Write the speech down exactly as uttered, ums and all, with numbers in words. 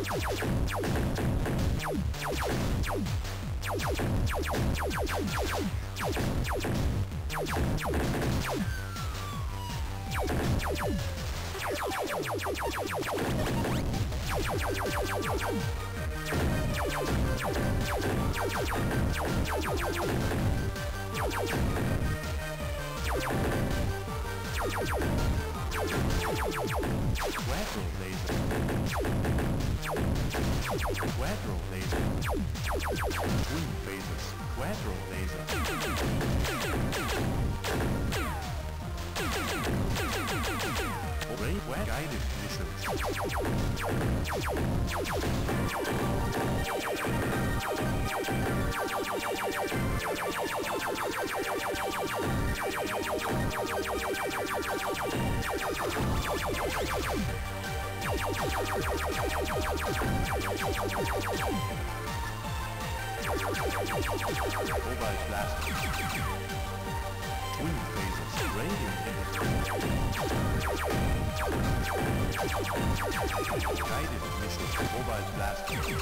Quadro laser. Quadro laser. Twin phasers. Quadro laser. Array guided missiles. Mobile blaster. Twin phasers. Radio guided missiles. Mobile blaster.